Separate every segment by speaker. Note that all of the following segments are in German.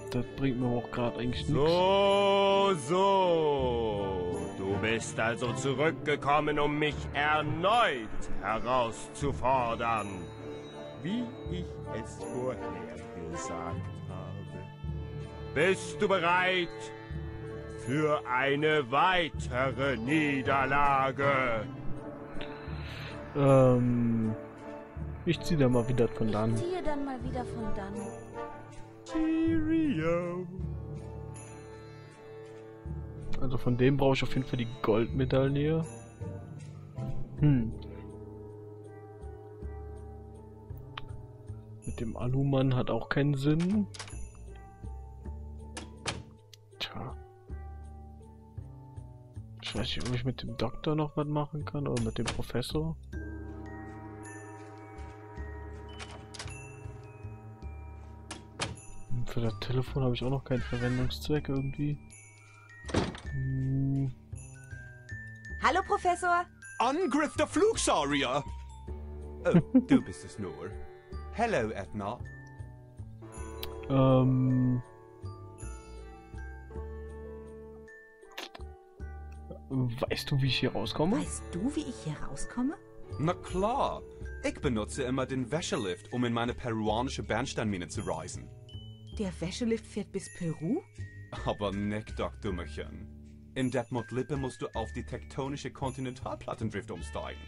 Speaker 1: Das bringt mir auch gerade eigentlich nichts.
Speaker 2: So. Du bist also zurückgekommen, um mich erneut herauszufordern. Wie ich es vorhergesagt habe. Bist du bereit für eine weitere Niederlage?
Speaker 1: Ich ziehe da mal wieder von dann.
Speaker 3: Ich ziehe dann mal wieder von dann.
Speaker 2: Cheerio.
Speaker 1: Also von dem brauche ich auf jeden Fall die Goldmedaille. Mit dem Alumann hat auch keinen Sinn. Tja. Ich weiß nicht, ob ich mit dem Doktor noch was machen kann oder mit dem Professor. Für das Telefon habe ich auch noch keinen Verwendungszweck irgendwie.
Speaker 3: Hallo, Professor.
Speaker 4: Angriff der Flugsaurier! Oh, du bist es nur. Hello, Edna.
Speaker 1: Weißt du, wie ich hier rauskomme?
Speaker 3: Weißt du, wie ich hier rauskomme?
Speaker 4: Na klar. Ich benutze immer den Wäschelift, um in meine peruanische Bernsteinmine zu reisen.
Speaker 3: Der Wäschelift fährt bis Peru?
Speaker 4: Aber nicht, doch, Dummerchen. In Detmold-Lippe musst du auf die tektonische Kontinentalplattendrift umsteigen.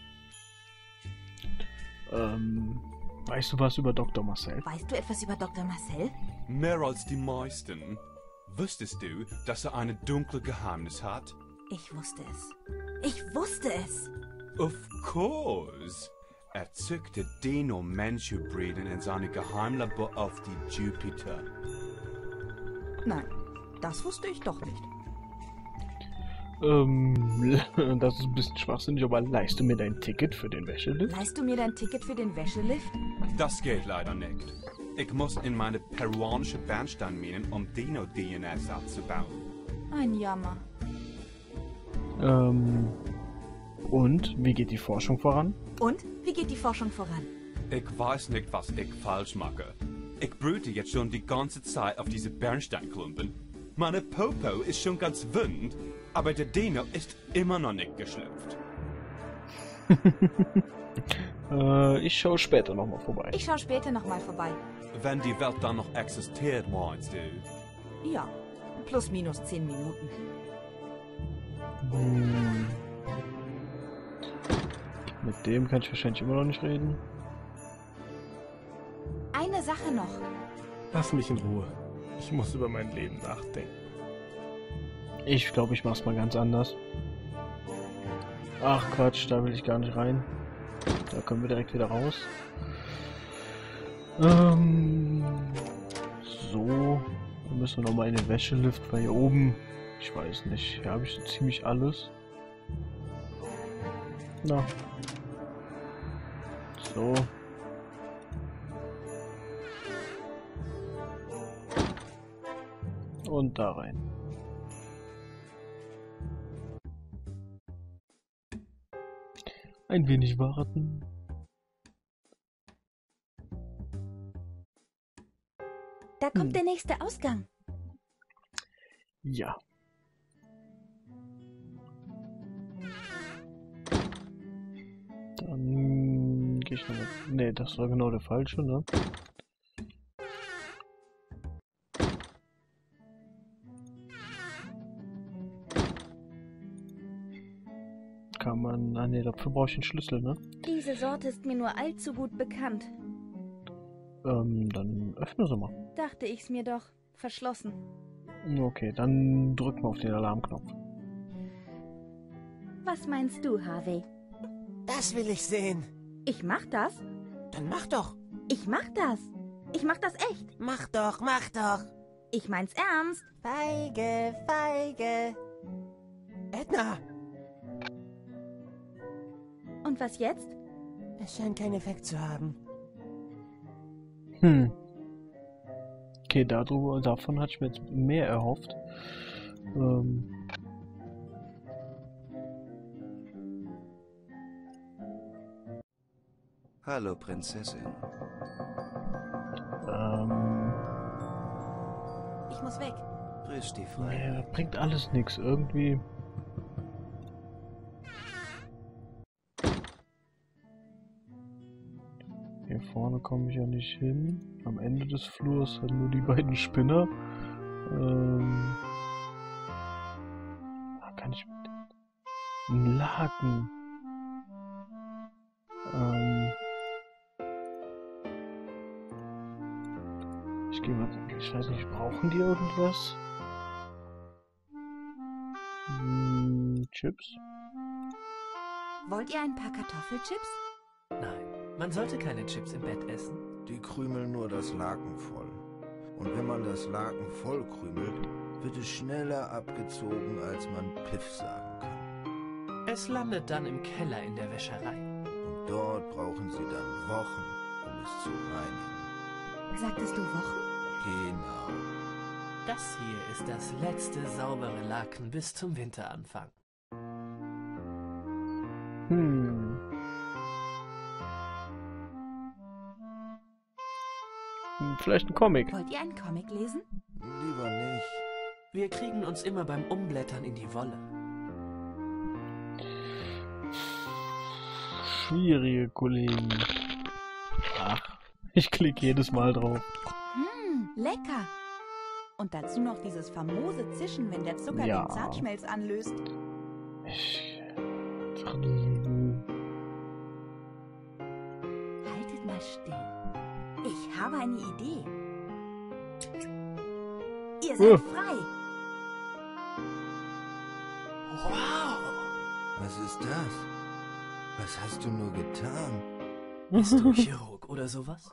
Speaker 1: Weißt du was über Dr. Marcel?
Speaker 3: Weißt du etwas über Dr. Marcel?
Speaker 4: Mehr als die meisten. Wusstest du, dass er ein dunkles Geheimnis hat?
Speaker 3: Ich wusste es. Ich wusste es.
Speaker 4: Of course. Er zückte Dino-Mensch-Hybriden in seine Geheimlabor auf die Jupiter.
Speaker 3: Nein, das wusste ich doch nicht.
Speaker 1: Das ist ein bisschen schwachsinnig, aber leiste mir dein Ticket für den Wäschelift?
Speaker 3: Leihst du mir dein Ticket für den Wäschelift?
Speaker 4: Das geht leider nicht. Ich muss in meine peruanische Bernsteinminen, um Dino-DNS abzubauen.
Speaker 3: Ein Jammer.
Speaker 1: Und? Wie geht die Forschung voran?
Speaker 3: Und? Wie geht die Forschung voran?
Speaker 4: Ich weiß nicht, was ich falsch mache. Ich brüte jetzt schon die ganze Zeit auf diese Bernsteinklumpen. Meine Popo ist schon ganz wund, aber der Dino ist immer noch nicht geschlüpft.
Speaker 1: Ich schaue später nochmal vorbei.
Speaker 3: Ich schaue später nochmal vorbei.
Speaker 4: Wenn die Welt dann noch existiert, meinst du?
Speaker 3: Ja, plus minus 10 Minuten.
Speaker 1: Mit dem kann ich wahrscheinlich immer noch nicht reden.
Speaker 3: Eine Sache noch.
Speaker 2: Lass mich in Ruhe. Ich muss über mein Leben nachdenken.
Speaker 1: Ich glaube, ich mach's mal ganz anders. Ach Quatsch, da will ich gar nicht rein. Da können wir direkt wieder raus. So. Dann müssen wir nochmal in den Wäschelift, weil hier oben, ich weiß nicht, hier habe ich so ziemlich alles. Na. So. Und da rein. Ein wenig warten.
Speaker 3: Da kommt der nächste Ausgang.
Speaker 1: Ja. Dann gehe ich nochmal. Ne, das war genau der falsche, ne? Kann man. Ah ne, dafür brauche ich einen Schlüssel, ne?
Speaker 3: Diese Sorte ist mir nur allzu gut bekannt.
Speaker 1: Dann öffne sie mal.
Speaker 3: Dachte ich's mir doch. Verschlossen.
Speaker 1: Okay, dann drück mal auf den Alarmknopf.
Speaker 3: Was meinst du, Harvey?
Speaker 5: Das will ich sehen.
Speaker 3: Ich mach das?
Speaker 5: Dann mach doch.
Speaker 3: Ich mach das. Ich mach das echt.
Speaker 5: Mach doch, mach doch.
Speaker 3: Ich mein's ernst.
Speaker 5: Feige, feige. Edna,
Speaker 3: Und was jetzt?
Speaker 5: es scheint keinen Effekt zu haben.
Speaker 1: Okay, davon hatte ich mir jetzt mehr erhofft.
Speaker 6: Hallo, Prinzessin.
Speaker 3: Ich muss weg.
Speaker 6: Frisch die frei.
Speaker 1: Ja, das bringt alles nichts. Irgendwie. Hier vorne komme ich ja nicht hin. Am Ende des Flurs sind nur die beiden Spinner. Kann ich mit einem Laken? Ich gehe mal. Ich weiß nicht, brauchen die irgendwas? Chips?
Speaker 3: Wollt ihr ein paar Kartoffelchips?
Speaker 6: Nein, man sollte keine Chips im Bett essen.
Speaker 7: Die krümeln nur das Laken voll. Und wenn man das Laken voll krümelt, wird es schneller abgezogen, als man Piff sagen kann.
Speaker 6: Es landet dann im Keller in der Wäscherei.
Speaker 7: Und dort brauchen sie dann Wochen, um es zu reinigen.
Speaker 3: Sagtest du Wochen?
Speaker 7: Genau.
Speaker 6: Das hier ist das letzte saubere Laken bis zum Winteranfang.
Speaker 1: Vielleicht ein Comic.
Speaker 3: Wollt ihr einen Comic lesen?
Speaker 7: Lieber nicht.
Speaker 6: Wir kriegen uns immer beim Umblättern in die Wolle.
Speaker 1: Schwierige Kollegen. Ach, ich klicke jedes Mal drauf.
Speaker 3: Lecker. Und dazu noch dieses famose Zischen, wenn der Zucker
Speaker 1: Ja.
Speaker 3: den Zahnschmelz anlöst. Haltet mal still. Ich habe eine Idee. Ihr seid frei.
Speaker 6: Wow!
Speaker 7: Was ist das? Was hast du nur getan?
Speaker 6: Bist du Chirurg oder sowas?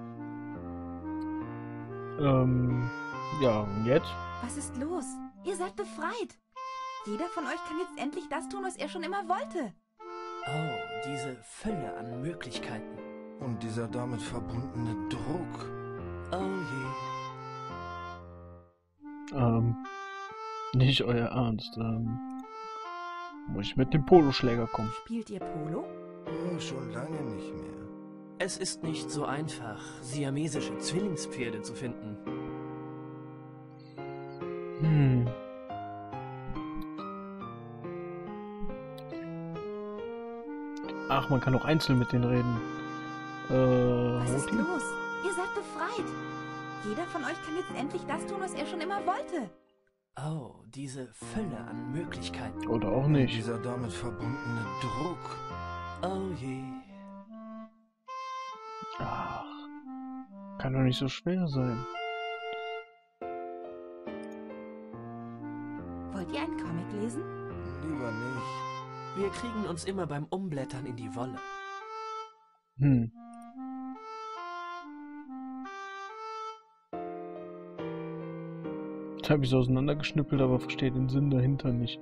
Speaker 1: Ja, und jetzt?
Speaker 3: Was ist los? Ihr seid befreit. Jeder von euch kann jetzt endlich das tun, was er schon immer wollte.
Speaker 6: Oh, diese Fülle an Möglichkeiten.
Speaker 7: Und dieser damit verbundene Druck.
Speaker 6: Oh je.
Speaker 1: Nicht euer Ernst. Muss ich mit dem Poloschläger kommen?
Speaker 3: Spielt ihr Polo?
Speaker 7: Oh, schon lange nicht mehr.
Speaker 6: Es ist nicht so einfach, siamesische Zwillingspferde zu finden.
Speaker 1: Ach, man kann auch einzeln mit denen reden.
Speaker 3: Was ist
Speaker 1: Roti?
Speaker 3: los? Ihr seid befreit. Jeder von euch kann jetzt endlich das tun, was er schon immer wollte.
Speaker 6: Oh, diese Fülle an Möglichkeiten.
Speaker 1: Oder auch
Speaker 7: Und
Speaker 1: nicht.
Speaker 7: dieser damit verbundene Druck.
Speaker 6: Oh je.
Speaker 1: Ach, kann doch nicht so schwer sein.
Speaker 3: Wollt ihr einen Comic lesen?
Speaker 7: Lieber nicht.
Speaker 6: Wir kriegen uns immer beim Umblättern in die Wolle.
Speaker 1: Jetzt habe ich es auseinandergeschnippelt, aber verstehe den Sinn dahinter nicht.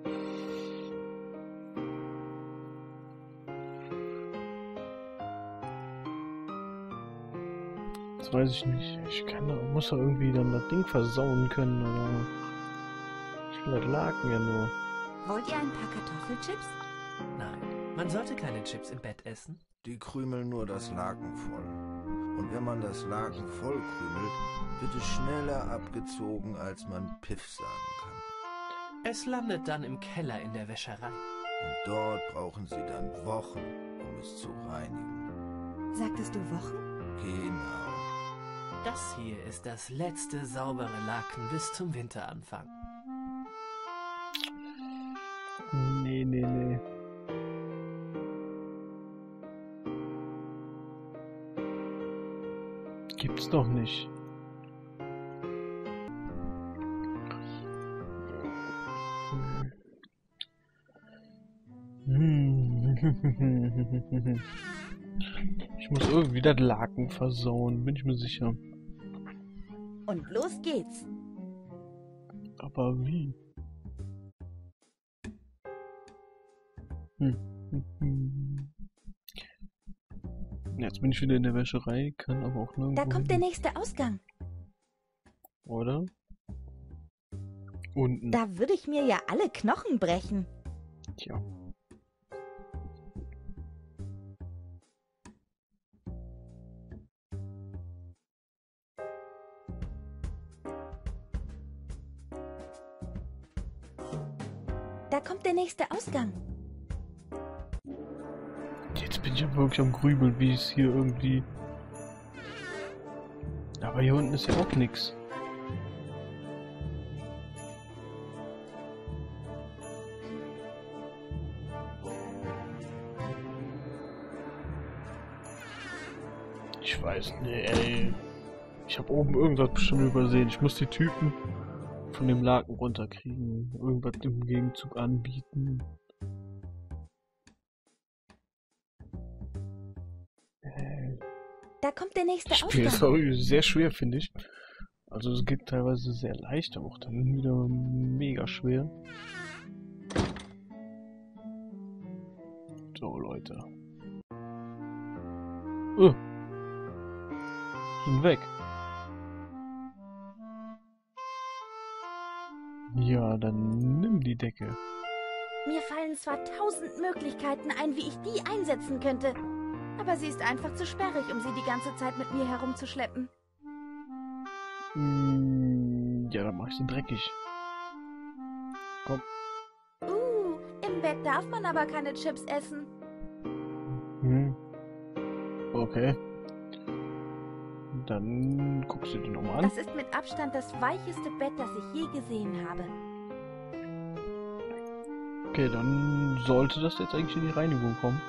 Speaker 1: Jetzt weiß ich nicht. Muss doch irgendwie dann das Ding versauen können, oder? Ich will das Laken ja nur.
Speaker 3: Wollt ihr ein paar Kartoffelchips?
Speaker 6: Nein, man sollte keine Chips im Bett essen.
Speaker 7: Die krümeln nur das Laken voll. Und wenn man das Laken voll krümelt, wird es schneller abgezogen, als man Piff sagen kann.
Speaker 6: Es landet dann im Keller in der Wäscherei.
Speaker 7: Und dort brauchen sie dann Wochen, um es zu reinigen.
Speaker 3: Sagtest du Wochen?
Speaker 7: Genau.
Speaker 6: Das hier ist das letzte saubere Laken bis zum Winteranfang.
Speaker 1: Nee. Gibt's doch nicht. Ich muss irgendwie das Laken versauen, bin ich mir sicher.
Speaker 3: Und los geht's.
Speaker 1: Aber wie? Jetzt bin ich wieder in der Wäscherei, kann aber auch nirgendwo
Speaker 3: Da kommt der
Speaker 1: hin.
Speaker 3: nächste Ausgang.
Speaker 1: Oder? Unten.
Speaker 3: Da würde ich mir ja alle Knochen brechen.
Speaker 1: Tja.
Speaker 3: Da kommt der nächste Ausgang.
Speaker 1: Jetzt bin ich ja wirklich am Grübeln, wie es hier irgendwie... Aber hier unten ist ja auch nichts. Ich weiß nicht, ey. Ich habe oben irgendwas bestimmt übersehen. Ich muss die Typen von dem Laken runterkriegen. Irgendwas im Gegenzug anbieten.
Speaker 3: Da kommt der nächste
Speaker 1: Das Spiel ist
Speaker 3: Ausgang.
Speaker 1: auch sehr schwer, finde ich. Also es geht teilweise sehr leicht, aber auch dann wieder mega schwer. So, Leute. Sind weg. Ja, dann nimm die Decke.
Speaker 3: Mir fallen zwar 1000 Möglichkeiten ein, wie ich die einsetzen könnte, aber sie ist einfach zu sperrig, um sie die ganze Zeit mit mir herumzuschleppen.
Speaker 1: Ja, dann mach ich sie dreckig. Komm.
Speaker 3: Im Bett darf man aber keine Chips essen.
Speaker 1: Okay. Dann guckst du dir nochmal an.
Speaker 3: Das ist mit Abstand das weicheste Bett, das ich je gesehen habe.
Speaker 1: Okay, dann sollte das jetzt eigentlich in die Reinigung kommen.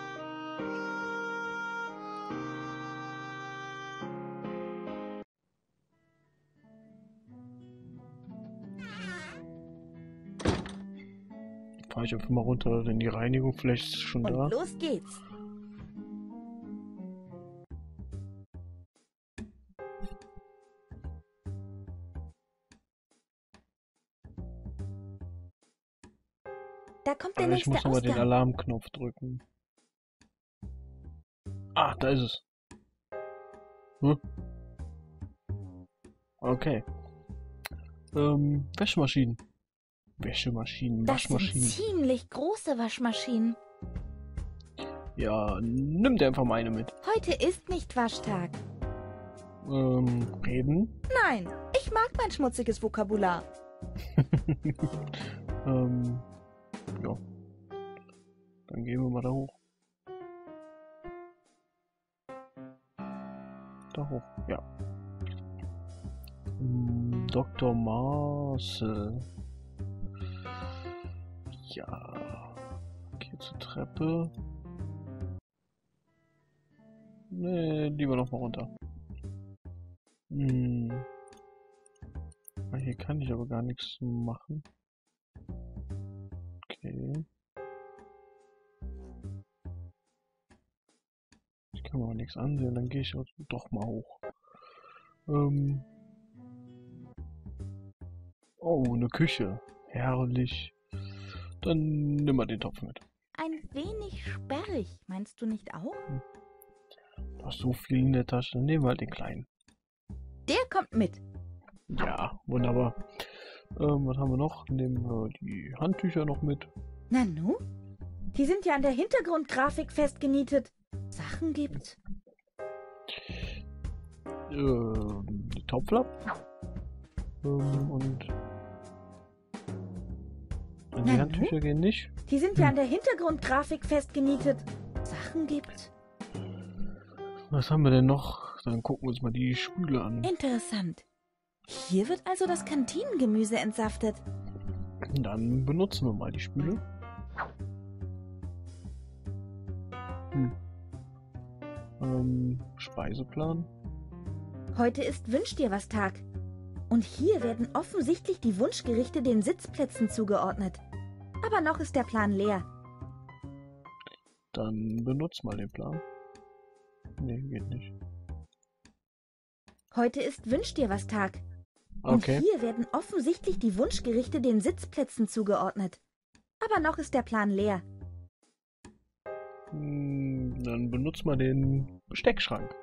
Speaker 1: Fahre ich einfach mal runter in die Reinigung, vielleicht ist es schon
Speaker 3: Und
Speaker 1: da.
Speaker 3: los geht's. Da kommt der
Speaker 1: Aber ich
Speaker 3: nächste
Speaker 1: muss nochmal den
Speaker 3: Ausgang.
Speaker 1: Alarmknopf drücken. Ah, da ist es. Okay. Waschmaschinen. Waschmaschinen,
Speaker 3: Das sind
Speaker 1: Waschmaschinen.
Speaker 3: ziemlich große Waschmaschinen.
Speaker 1: Ja, nimm dir einfach meine mit.
Speaker 3: Heute ist nicht Waschtag.
Speaker 1: Reden.
Speaker 3: Nein, ich mag mein schmutziges Vokabular.
Speaker 1: Ja. Dann gehen wir mal da hoch. Da hoch, ja. Dr. Marcel. Ja. Hier zur Treppe. Nee, lieber noch mal runter. Hier kann ich aber gar nichts machen. Okay. Ich kann mir aber nichts ansehen, dann gehe ich doch mal hoch. Oh, eine Küche. Herrlich. Dann nimm mal den Topf mit.
Speaker 3: Ein wenig sperrig, meinst du nicht auch?
Speaker 1: Du hast so viel in der Tasche, dann nehmen wir halt den kleinen.
Speaker 3: Der kommt mit.
Speaker 1: Ja, wunderbar. Was haben wir noch? Nehmen wir die Handtücher noch mit.
Speaker 3: Nanu? Die sind ja an der Hintergrundgrafik festgenietet. Sachen gibt's.
Speaker 1: Die Topflappen. Und die
Speaker 3: Nanu?
Speaker 1: Handtücher gehen nicht.
Speaker 3: Die sind ja an der Hintergrundgrafik festgenietet. Sachen gibt's.
Speaker 1: Was haben wir denn noch? Dann gucken wir uns mal die Spüle an.
Speaker 3: Interessant. Hier wird also das Kantinengemüse entsaftet.
Speaker 1: Dann benutzen wir mal die Spüle. Speiseplan.
Speaker 3: Heute ist Wünsch dir was Tag. Und hier werden offensichtlich die Wunschgerichte den Sitzplätzen zugeordnet. Aber noch ist der Plan leer.
Speaker 1: Dann benutzt mal den Plan. Nee, geht nicht.
Speaker 3: Heute ist Wünsch dir was Tag. Und
Speaker 1: Okay.
Speaker 3: hier werden offensichtlich die Wunschgerichte den Sitzplätzen zugeordnet. Aber noch ist der Plan leer.
Speaker 1: Dann benutzt mal den Besteckschrank.